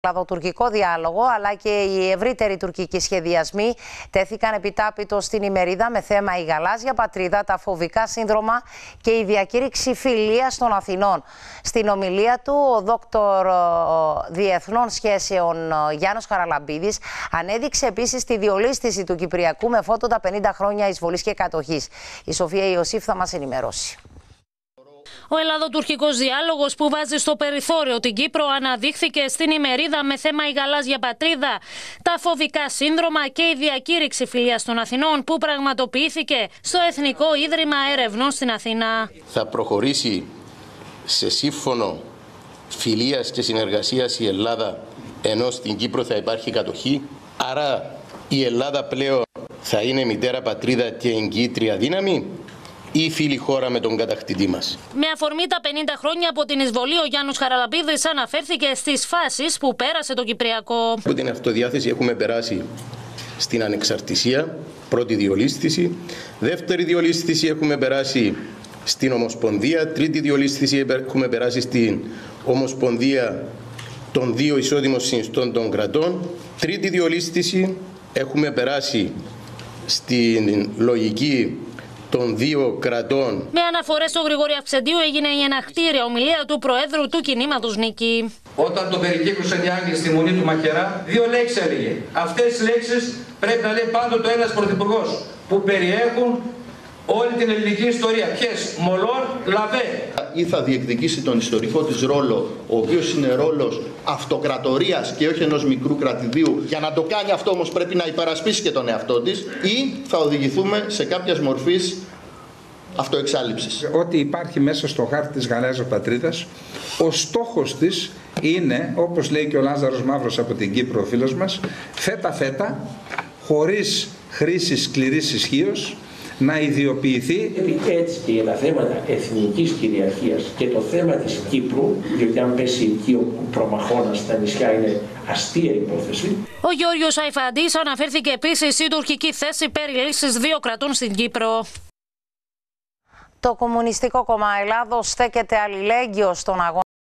ελλαδοτουρκικό διάλογο αλλά και οι ευρύτεροι τουρκικοί σχεδιασμοί τέθηκαν επιτάπητο στην ημερίδα με θέμα η γαλάζια πατρίδα, τα φοβικά σύνδρομα και η διακήρυξη φιλίας των Αθηνών. Στην ομιλία του, ο δόκτωρ διεθνών σχέσεων Γιάννος Χαραλαμπίδης ανέδειξε επίσης τη διολίσθηση του Κυπριακού με φώτο τα 50 χρόνια εισβολής και κατοχής. Η Σοφία Ιωσήφ θα μας ενημερώσει. Ο ελλαδοτουρκικός διάλογος που βάζει στο περιθώριο την Κύπρο αναδείχθηκε στην ημερίδα με θέμα η γαλάζια πατρίδα, τα φοβικά σύνδρομα και η διακήρυξη φιλίας των Αθηνών που πραγματοποιήθηκε στο Εθνικό Ίδρυμα Ερευνών στην Αθήνα. Θα προχωρήσει σε σύμφωνο φιλίας και συνεργασίας η Ελλάδα, ενώ στην Κύπρο θα υπάρχει κατοχή. Άρα η Ελλάδα πλέον θα είναι μητέρα πατρίδα και εγκύτρια δύναμη ή φίλη χώρα με τον κατακτητή μας. Με αφορμή τα 50 χρόνια από την εισβολή, ο Γιάννος Χαραλαμπίδης αναφέρθηκε στις φάσεις που πέρασε το Κυπριακό. Από την αυτοδιάθεση έχουμε περάσει στην ανεξαρτησία, πρώτη διολίσθηση. Δεύτερη διολίσθηση έχουμε περάσει στην Ομοσπονδία. Τρίτη διολίσθηση έχουμε περάσει στην Ομοσπονδία των δύο ισότιμων συνιστών των κρατών. Τρίτη διολίσθηση έχουμε περάσει στην λογική των δύο κρατών. Με αναφορές στο Γρηγόρη Αυξεντίου έγινε η εναχτήρια ομιλία του Προέδρου του Κινήματος Νίκη. Όταν τον περικύκλωσαν οι Άγγλοι στη Μονή του Μακερά, δύο λέξεις έλεγε. Αυτές τις λέξεις πρέπει να λέει πάντοτε ο ένας πρωθυπουργός, που περιέχουν όλη την ελληνική ιστορία. Ποιες? Μολόρ, Λαβέ. Ή θα διεκδικήσει τον ιστορικό της ρόλο, ο οποίος είναι ρόλος αυτοκρατορίας και όχι ενός μικρού κρατηδίου. Για να το κάνει αυτό όμως πρέπει να υπερασπίσει και τον εαυτό της, ή θα οδηγηθούμε σε κάποιας μορφής αυτοεξάλληψης. Ό,τι υπάρχει μέσα στο χάρτη της γαλάζιας πατρίδας, ο στόχος της είναι, όπως λέει και ο Λάζαρος Μαύρος από την Κύπρο, ο φίλος μας, φέτα, χωρίς χρήση σκληρής ισχύος, να ιδιοποιηθεί. Έτσι και για τα θέματα εθνικής κυριαρχίας και το θέμα της Κύπρου, διότι αν πέσει εκεί ο προμαχώνας στα νησιά είναι αστεία υπόθεση. Ο Γιώργος Αϊφαντής αναφέρθηκε επίσης στην τουρκική θέση περί λύσης δύο κρατών στην Κύπρο. Το Κομμουνιστικό Κόμμα Ελλάδος στέκεται αλληλέγγυο στον αγώνα